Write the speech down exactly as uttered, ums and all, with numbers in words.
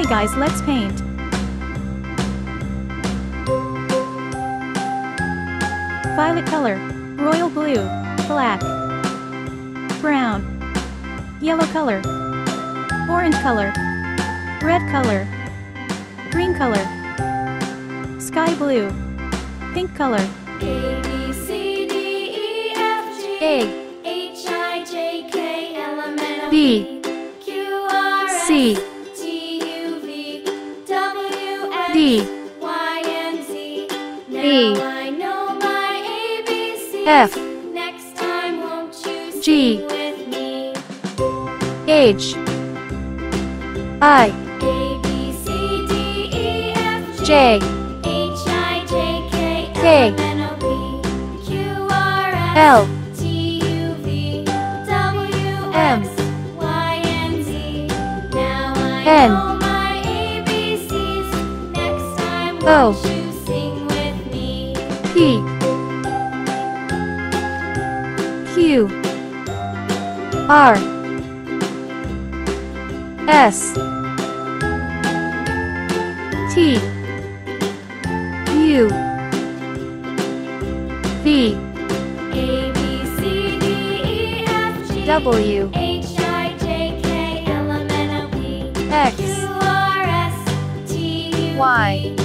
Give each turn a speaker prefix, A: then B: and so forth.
A: guys, let's paint. Violet color, royal blue, black, brown, yellow color, orange color, red color, green color, sky blue, pink color.
B: A, B, C, D, E, F, G,
A: A,
B: H, I, J, K, L, M, N, O,
A: B,
B: P, Q, R, S,
A: C,
B: T, U, V, W, X,
A: D,
B: Y, and Z. Now
A: E,
B: I know my A B Cs.
A: F,
B: Next time won't you
A: G,
B: sing with me?
A: H, I,
B: A, B, C, D, E, F, G,
A: J,
B: H, I, J, K,
A: K,
B: L, M, N, O, P, Q, R, S,
A: L,
B: T, U, V, W,
A: M,
B: X, Y, and Z. Now I
A: N,
B: know my A B Cs. Next time
A: O,
B: won't you sing with me?
A: P, Q, R, S, T, U, V,
B: A, B, C, D, E, F, G,
A: W,
B: H, I, J, K, L, M, N, O, P,
A: X,
B: Q, R, S, T, U, V,
A: Y.